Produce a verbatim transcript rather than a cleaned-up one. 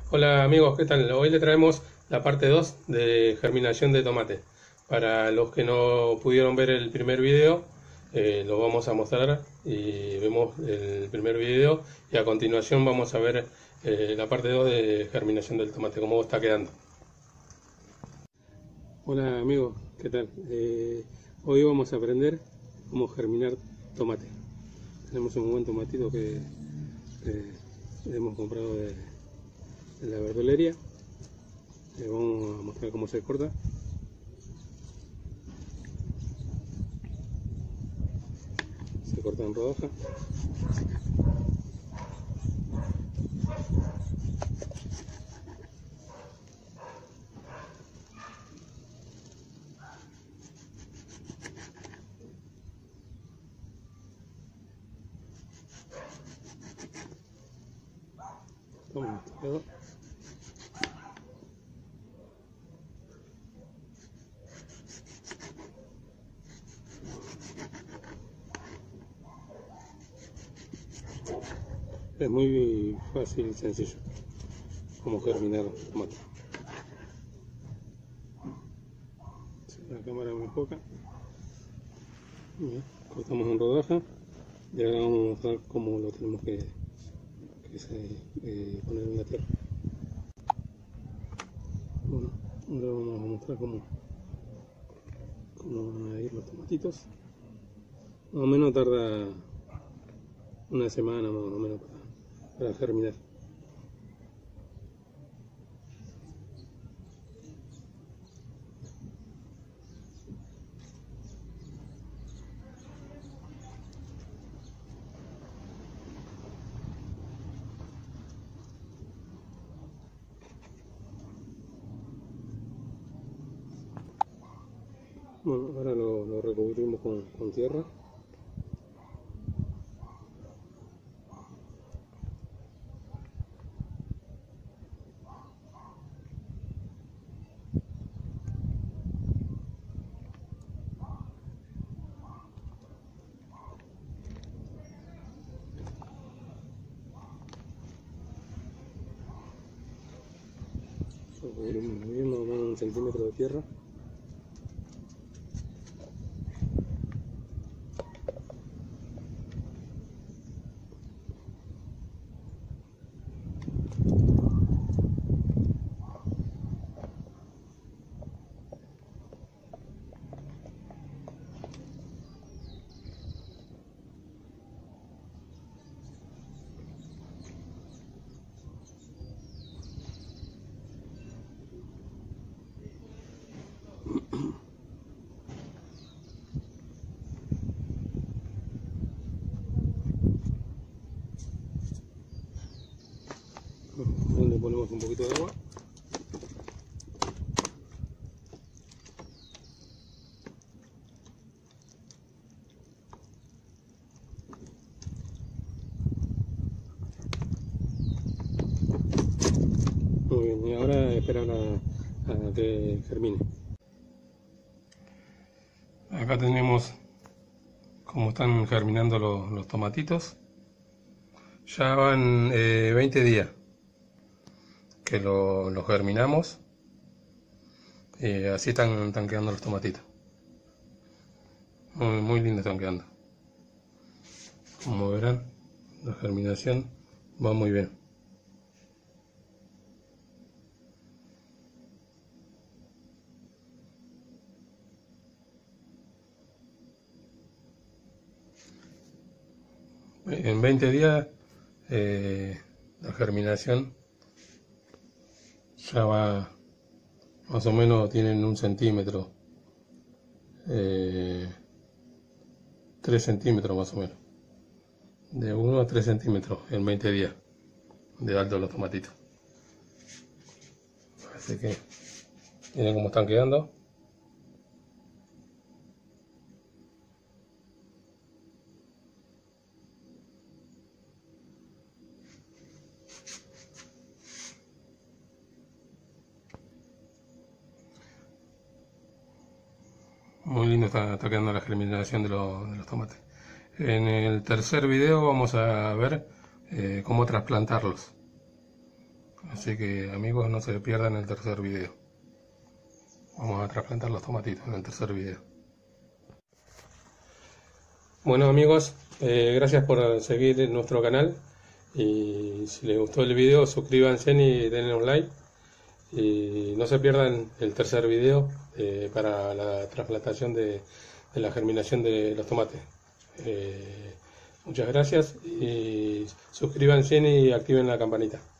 Hola amigos, ¿qué tal? Hoy le traemos la parte dos de germinación de tomate. Para los que no pudieron ver el primer video, eh, lo vamos a mostrar y vemos el primer video y a continuación vamos a ver eh, la parte dos de germinación del tomate, cómo está quedando. Hola amigos, ¿qué tal? Eh, hoy vamos a aprender cómo germinar tomate. Tenemos un buen tomatito que eh, hemos comprado de, de la verdulería. Le vamos a mostrar cómo se corta. Se corta en rodajas. Toma, quedó. Es muy fácil y sencillo como germinar tomate. La cámara me enfoca. Bien, cortamos en rodaja y ahora vamos a mostrar cómo lo tenemos que, que se, eh, poner en la tierra. Bueno, ahora vamos a mostrar cómo, cómo van a ir los tomatitos. Más o menos tarda una semana más o menos para, para germinar. Bueno, ahora lo, lo recubrimos con, con tierra. Lo cubrimos muy bien, más o menos un centímetro de tierra. Le ponemos un poquito de agua. Muy bien, y ahora esperar a, a que germine. Acá tenemos cómo están germinando los, los tomatitos. Ya van eh, veinte días que lo, lo germinamos y así están, están quedando los tomatitos. Muy, muy lindos están quedando. Como verán, la germinación va muy bien. En veinte días eh, la germinación ya va, más o menos tienen un centímetro, eh, tres centímetros más o menos, de uno a tres centímetros en veinte días de alto los tomatitos. Así que miren cómo están quedando. Muy lindo está, está quedando la germinación de, lo, de los tomates. En el tercer video vamos a ver eh, cómo trasplantarlos. Así que amigos, no se pierdan el tercer video. Vamos a trasplantar los tomatitos en el tercer video. Bueno amigos, eh, gracias por seguir nuestro canal. Y si les gustó el video, suscríbanse y denle un like. Y no se pierdan el tercer video eh, para la trasplantación de, de la germinación de los tomates. Eh, muchas gracias y suscríbanse y activen la campanita.